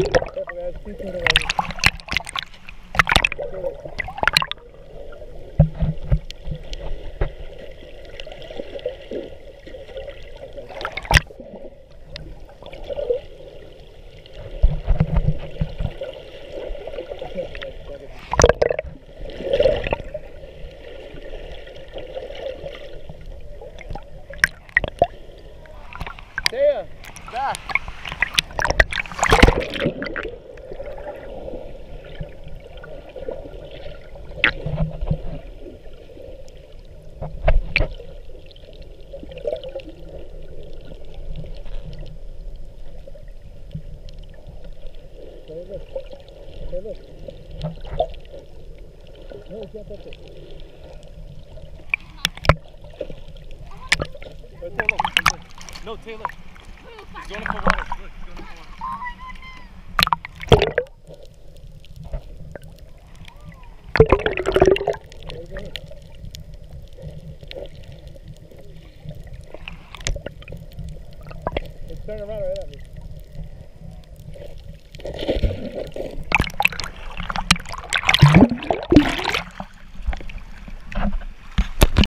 Careful guys, keep turning around. See ya! Back! Hey, look. Hey, look. No, jump up there. Right there, look. Right there. No, Taylor. He's going up for water. Look, he's going up for water. There you go. It's turning around right at me.